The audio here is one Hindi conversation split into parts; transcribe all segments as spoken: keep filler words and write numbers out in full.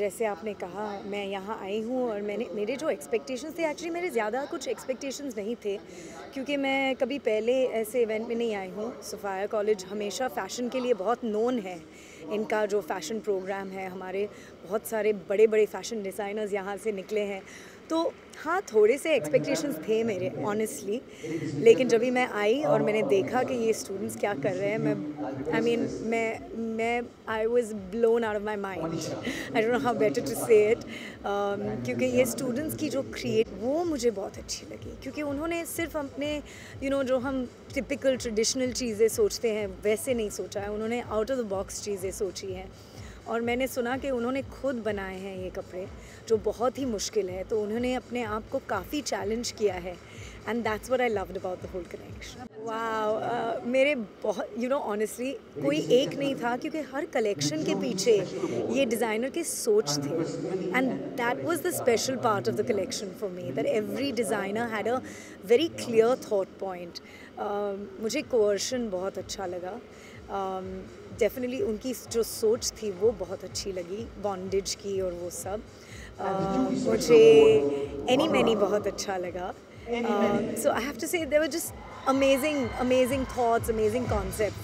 जैसे आपने कहा मैं यहाँ आई हूँ और मैंने मेरे जो एक्सपेक्टेशंस थे, एक्चुअली मेरे ज़्यादा कुछ एक्सपेक्टेशंस नहीं थे क्योंकि मैं कभी पहले ऐसे इवेंट में नहीं आई हूँ। सफ़ाया कॉलेज हमेशा फ़ैशन के लिए बहुत नोन है। इनका जो फ़ैशन प्रोग्राम है, हमारे बहुत सारे बड़े बड़े फ़ैशन डिज़ाइनर्स यहाँ से निकले हैं। तो हाँ, थोड़े से एक्सपेक्टेशंस थे मेरे ऑनेस्टली, लेकिन जब भी मैं आई और मैंने देखा कि ये स्टूडेंट्स क्या कर रहे हैं, मैं आई मीन मैं मैं I was blown out of my mind. I don't know how better to say it, क्योंकि ये स्टूडेंट्स की जो क्रिएट वो मुझे बहुत अच्छी लगी, क्योंकि उन्होंने सिर्फ अपने यू you नो know, जो हम टिपिकल ट्रेडिशनल चीज़ें सोचते हैं वैसे नहीं सोचा है। उन्होंने आउट ऑफ द बॉक्स चीज़ें सोची हैं और मैंने सुना कि उन्होंने खुद बनाए हैं ये कपड़े, जो बहुत ही मुश्किल है। तो उन्होंने अपने आप को काफ़ी चैलेंज किया है and that's what I loved about the whole collection. वाह, मेरे बहुत यू नो ऑनेस्टली कोई एक नहीं था, क्योंकि हर कलेक्शन के पीछे ये डिज़ाइनर के सोच थे and that was the special part of the collection for me, that every designer had a very clear thought point. मुझे कोअर्शन बहुत अच्छा लगा, डेफिनेटली um, उनकी जो सोच थी वो बहुत अच्छी लगी, बॉन्डेज की और वो सब। uh, मुझे एनी मैनी बहुत अच्छा लगा। So I have to say there were just amazing amazing thoughts, amazing concepts.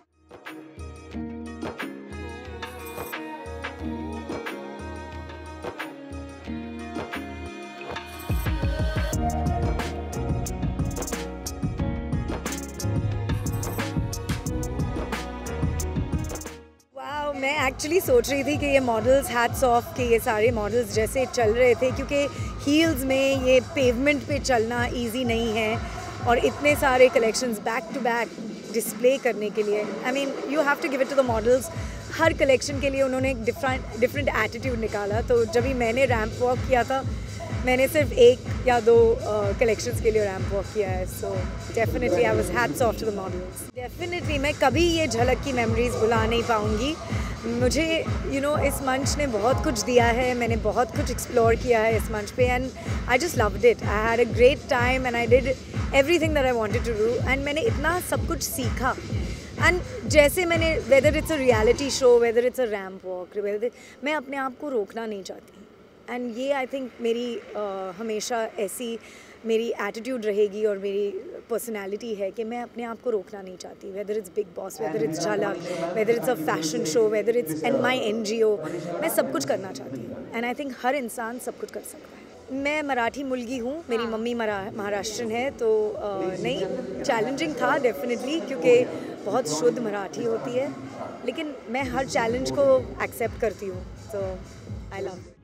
मैं एक्चुअली सोच रही थी कि ये मॉडल्स हैट्स ऑफ के ये सारे मॉडल्स जैसे चल रहे थे, क्योंकि हील्स में ये पेवमेंट पे चलना इजी नहीं है और इतने सारे collections back to back display करने के लिए, I mean you have to give it to the models. हर कलेक्शन के लिए उन्होंने एक डिफरेंट डिफरेंट एटीट्यूड निकाला। तो जब भी मैंने रैंप वॉक किया था, मैंने सिर्फ एक या दो कलेक्शंस uh, के लिए रैंप वॉक किया है। So definitely I was hats off to the models. Definitely मैं कभी ये झलक की मेमोरीज भुला नहीं पाऊँगी। मुझे यू you नो know, इस मंच ने बहुत कुछ दिया है, मैंने बहुत कुछ एक्सप्लोर किया है इस मंच पे and I just loved it. I had a great time and I did everything that I wanted to do and मैंने इतना सब कुछ सीखा। एंड जैसे मैंने whether it's a reality show, whether it's a ramp walk, whether मैं अपने आप को रोकना नहीं चाहती एंड ये आई थिंक मेरी uh, हमेशा ऐसी मेरी एटीट्यूड रहेगी और मेरी पर्सनालिटी है कि मैं अपने आप को रोकना नहीं चाहती। Whether it's Bigg Boss, whether it's Jhalak, whether it's a fashion show, whether it's and my N G O, मैं सब कुछ करना चाहती हूँ एंड आई थिंक हर इंसान सब कुछ कर सकता है। मैं मराठी मुलगी हूँ, मेरी मम्मी महाराष्ट्रन है, तो uh, नहीं चैलेंजिंग था डेफिनेटली, क्योंकि बहुत शुद्ध मराठी होती है, लेकिन मैं हर चैलेंज को एक्सेप्ट करती हूँ। तो आई लव